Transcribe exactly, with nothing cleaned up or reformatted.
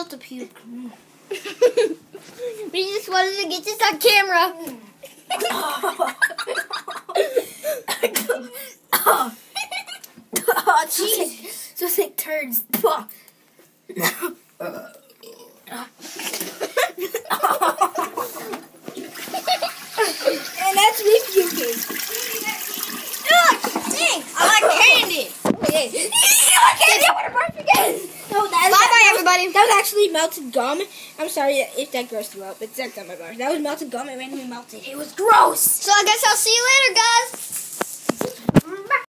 about to puke. We just wanted to get this on camera. Oh, oh jeez. Just like turds. And that's me puking. Thanks. I like candy. Okay. You like candy? I want to barf again. No, that bye bye, everybody. That was actually melted gum. I'm sorry if that grossed you out, but that's not my barf. That was melted gum. It randomly melted. It was gross. So I guess I'll see you later, guys.